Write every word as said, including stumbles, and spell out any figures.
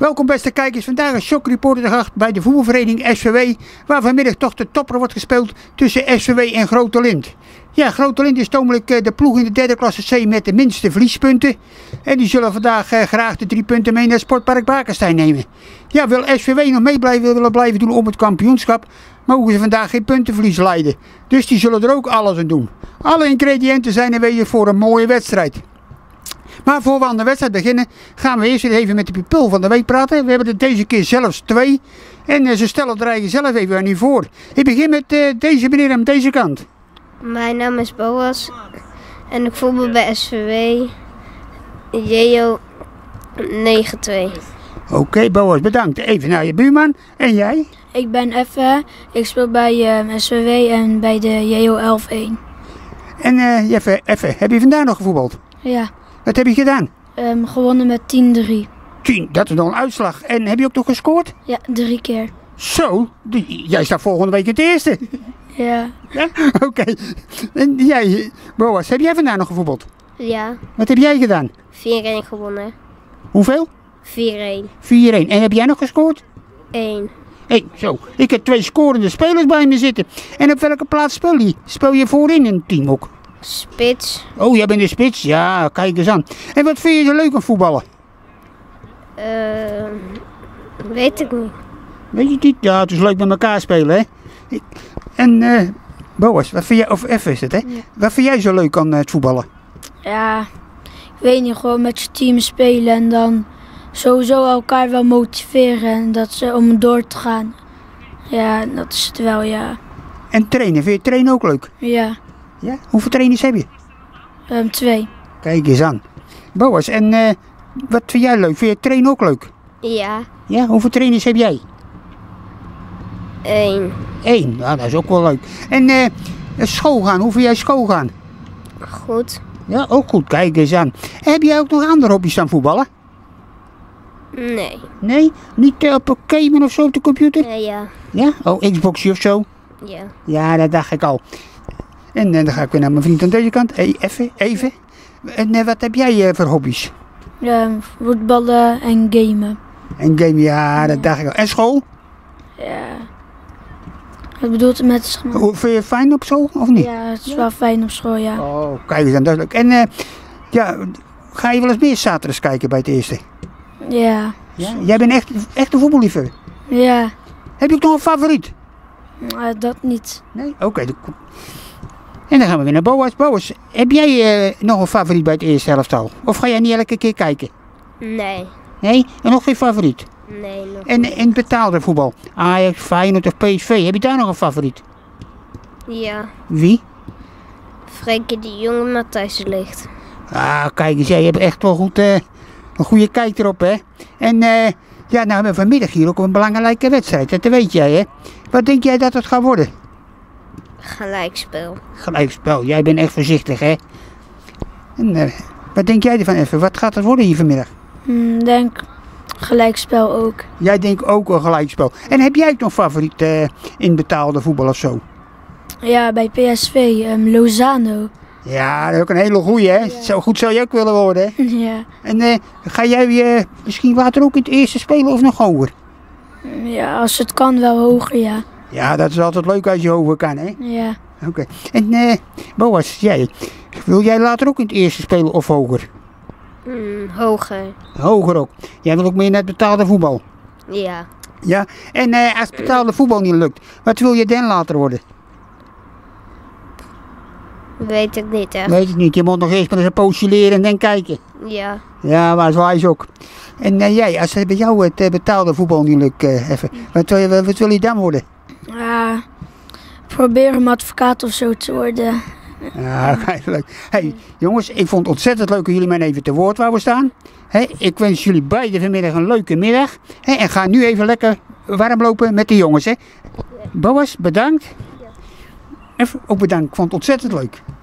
Welkom beste kijkers, vandaag is Shock Reporter de gast bij de voetbalvereniging S V W, waar vanmiddag toch de topper wordt gespeeld tussen S V W en Grote Lint. Ja, Grote Lint is tomelijk de ploeg in de derde klasse C met de minste verliespunten. En die zullen vandaag eh, graag de drie punten mee naar Sportpark Bakenstein nemen. Ja, wil S V W nog mee blijven, willen blijven doen om het kampioenschap, mogen ze vandaag geen puntenverlies leiden. Dus die zullen er ook alles aan doen. Alle ingrediënten zijn er weer voor een mooie wedstrijd. Maar voor we aan de wedstrijd beginnen, gaan we eerst even met de pupil van de week praten. We hebben er deze keer zelfs twee. En uh, ze stellen het er zelf even aan u voor. Ik begin met uh, deze meneer aan deze kant. Mijn naam is Boas en ik voetbal bij S V W J O negen twee. Oké, okay, Boas, bedankt. Even naar je buurman. En jij? Ik ben Effe, ik speel bij uh, S V W en bij de J O elf één. En uh, Effe, Effe, heb je vandaag nog gevoetbald? Ja. Wat heb je gedaan? Um, gewonnen met tien drie. tien, dat is nog een uitslag. En heb je ook nog gescoord? Ja, drie keer. Zo, die, jij staat volgende week in het eerste. Ja. Ja? Oké. Okay. En jij, Boas, heb jij vandaag nog gevoetbald? Ja. Wat heb jij gedaan? vier één gewonnen. Hoeveel? vier één. vier één. En heb jij nog gescoord? één. Hé, hey, zo. Ik heb twee scorende spelers bij me zitten. En op welke plaats speel je? Speel je voorin in het team ook? Spits. Oh, jij bent de spits? Ja, kijk eens aan. En wat vind je zo leuk aan voetballen? Uh, weet ik niet. Weet je het niet? Ja, het is leuk met elkaar spelen, hè? Ik, en, eh, uh, Boas, wat vind jij, of F is het, hè? Ja. Wat vind jij zo leuk aan uh, het voetballen? Ja, ik weet niet, gewoon met je team spelen en dan sowieso elkaar wel motiveren en dat ze om door te gaan. Ja, dat is het wel, ja. En trainen, vind je trainen ook leuk? Ja. Ja? Hoeveel trainers heb je? Um, twee. Kijk eens aan. Boas, en uh, wat vind jij leuk? Vind je trainen ook leuk? Ja. Ja, hoeveel trainers heb jij? Eén. Eén, ja, dat is ook wel leuk. En uh, school gaan, hoe vind jij school gaan? Goed. Ja, ook goed, kijk eens aan. Heb jij ook nog andere hobby's dan voetballen? Nee. Nee? Niet uh, op een gamen of zo op de computer? Uh, ja. Ja? Oh, Xboxje of zo? Ja. Ja, dat dacht ik al. En uh, dan ga ik weer naar mijn vriend aan deze kant. Hey, even, even. En uh, wat heb jij uh, voor hobby's? Um, voetballen en gamen. En gamen, ja, dat dacht ik al. En school? Ja. Wat bedoelt u met school? Hoe, vind je het fijn op school, of niet? Ja, het is wel fijn op school, ja. Oh, kijk eens aan, dat is leuk. En uh, ja, ga je wel eens meer zaterdags kijken bij het eerste? Ja. Ja? Jij bent echt, echt een voetballiefhebber? Ja. Heb je ook nog een favoriet? Uh, dat niet. Nee? Oké. Okay. En dan gaan we weer naar Boas. Boas, heb jij uh, nog een favoriet bij het eerste helftal? Of ga jij niet elke keer kijken? Nee. Nee? En nog geen favoriet? Nee, nog En, niet. en betaalde voetbal? Ajax, Feyenoord of P S V? Heb je daar nog een favoriet? Ja. Wie? Frenkie de Jong en Matthijs de Ligt. Ah, kijk eens, jij hebt echt wel goed, uh, een goede kijk erop, hè? En uh, ja, nou hebben we vanmiddag hier ook een belangrijke wedstrijd. Dat weet jij, hè? Wat denk jij dat het gaat worden? Gelijkspel. Gelijkspel, jij bent echt voorzichtig, hè? En uh, wat denk jij ervan even? Wat gaat het worden hier vanmiddag? Ik mm, denk gelijkspel ook. Jij denkt ook een gelijkspel. En heb jij ook nog favoriet uh, in betaalde voetbal of zo? Ja, bij P S V, um, Lozano. Ja, dat is ook een hele goeie, hè? Ja. Zo goed zou je ook willen worden, hè? Ja. En uh, ga jij uh, misschien later ook in het eerste spelen of nog hoger? Ja, als het kan wel hoger, ja. Ja, dat is altijd leuk als je hoger kan, hè? Ja. Oké. Okay. En uh, Boas, jij, wil jij later ook in het eerste spelen of hoger? Mm, hoger. Hoger ook. Jij wil ook meer naar het betaalde voetbal? Ja. Ja. En uh, als het betaalde voetbal niet lukt, wat wil je dan later worden? Weet ik niet echt. Weet ik niet. Je moet nog eerst maar eens een poosje leren en dan kijken. Ja. Ja, maar zo is ook. En uh, jij, als het bij jou het uh, betaalde voetbal niet lukt, uh, even, wat, wil je, wat wil je dan worden? Ja, probeer om advocaat of zo te worden. Ja, kijk, leuk. Hey, jongens, ik vond het ontzettend leuk dat jullie mij even te woord wouden staan. Hey, ik wens jullie beiden vanmiddag een leuke middag. Hey, en ga nu even lekker warm lopen met de jongens. Hè. Boas, bedankt. Even ook bedankt, ik vond het ontzettend leuk.